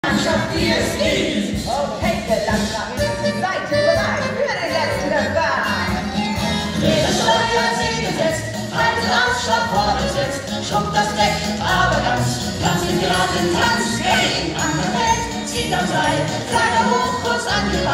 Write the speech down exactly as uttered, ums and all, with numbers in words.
Mannschaft, die es gibt. Okay, ihr Landschaften, seid ihr bereit für den letzten Fahrt? Jeder Steuer gesetzt, haltet Ausschau vorne sitzt, schrubbt das Deck, aber ganz, ganz den geraden Tanz. Hey, an der Welt, zieht am Seil, Flagge hoch, kurz angelegt.